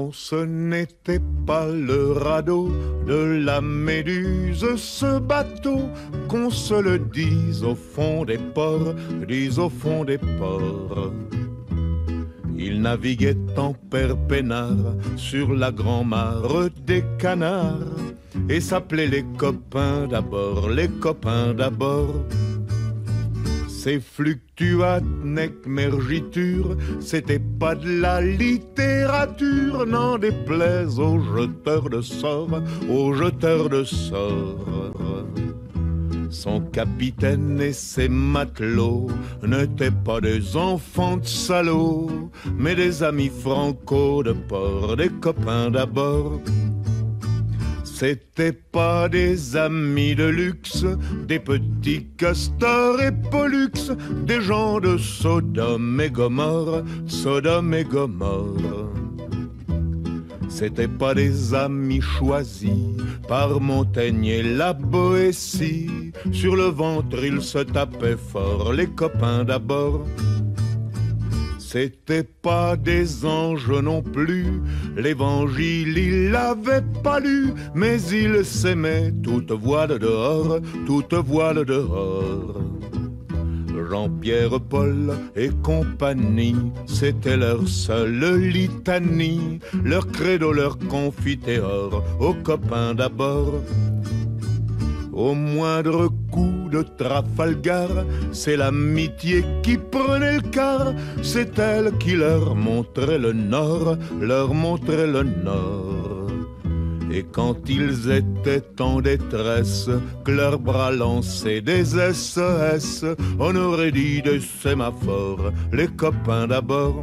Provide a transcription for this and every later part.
Non, ce n'était pas le radeau de la Méduse, ce bateau, qu'on se le dise au fond des ports, dise au fond des ports. Il naviguait en père peinard sur la grand-mare des canards et s'appelait les copains d'abord, les copains d'abord. Ces fluctuates nec mergiture, c'était pas de la littérature, n'en déplaise aux jeteurs de sorts, aux jeteurs de sorts. Son capitaine et ses matelots n'étaient pas des enfants de salauds, mais des amis franco de port, des copains d'abord. C'étaient pas des amis de luxe, des petits castors et pollux, des gens de Sodome et Gomorre, Sodome et Gomorre. C'étaient pas des amis choisis par Montaigne et la Boétie. Sur le ventre ils se tapaient fort, les copains d'abord. C'étaient pas des anges non plus, l'évangile il l'avait pas lu, mais ils s'aimaient toute voile dehors, toute voile dehors. Jean-Pierre, Paul et compagnie, c'était leur seule litanie, leur credo, leur confiteor, aux copains d'abord. Au moindre coup de Trafalgar, c'est l'amitié qui prenait le quart, c'est elle qui leur montrait le nord, leur montrait le nord. Et quand ils étaient en détresse, que leurs bras lançaient des SES, on aurait dit des sémaphores, les copains d'abord.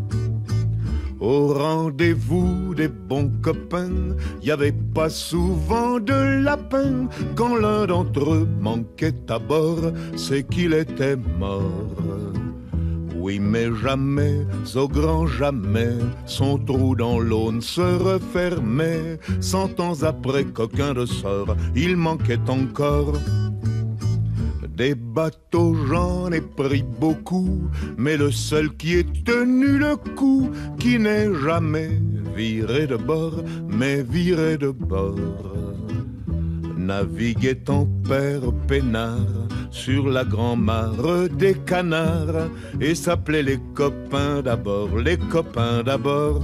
Au rendez-vous des bons copains, y avait pas souvent de lapin. Quand l'un d'entre eux manquait à bord, c'est qu'il était mort. Oui, mais jamais, au grand jamais, son trou dans l'eau ne se refermait. 100 ans après qu'aucun de sort, il manquait encore. Des bateaux, j'en ai pris beaucoup, mais le seul qui ait tenu le coup, qui n'est jamais viré de bord, mais viré de bord, naviguait en père peinard sur la grand-mare des canards et s'appelait les copains d'abord, les copains d'abord.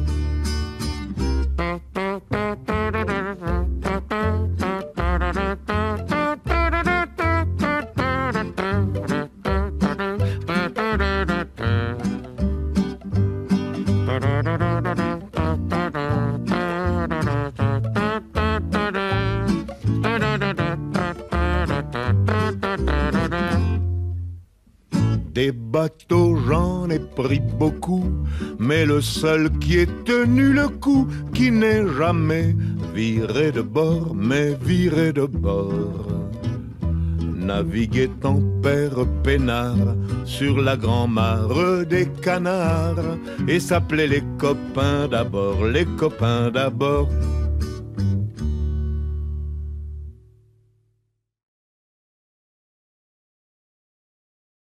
Des bateaux, j'en ai pris beaucoup, mais le seul qui ait tenu le coup, qui n'est jamais viré de bord, mais viré de bord, naviguait en père peinard sur la grand-mare des canards et s'appelait les copains d'abord, les copains d'abord.